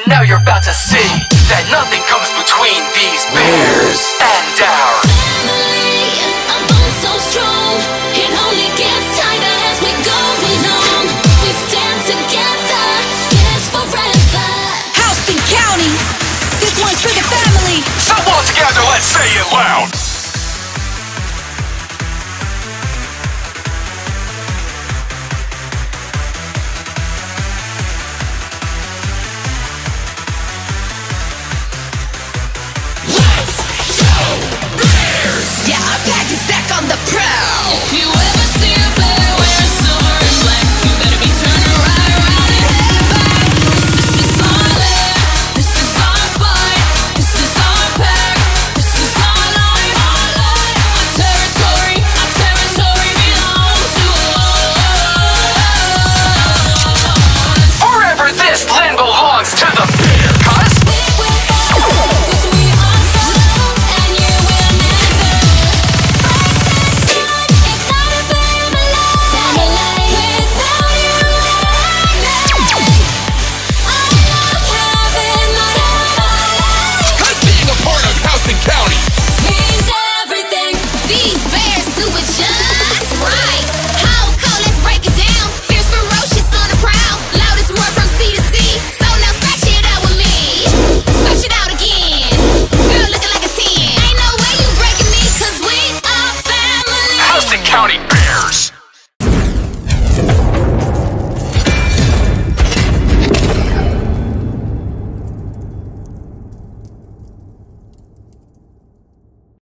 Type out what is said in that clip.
Now you're about to see that nothing comes between these bears and our family. A bond so strong, it only gets tighter as we go along. We stand together, yes, forever. Houston County, this one's for the family. So all together, let's say it loud. Yeah, our pack is back on the prowl. If you ever see a bear wearing silver and black, you better be turning right around and head back. This is our land, this is our fight, this is our pack, this is our life, our life. Our territory belongs to us. Forever this land belongs to the bear, cuz County Bears.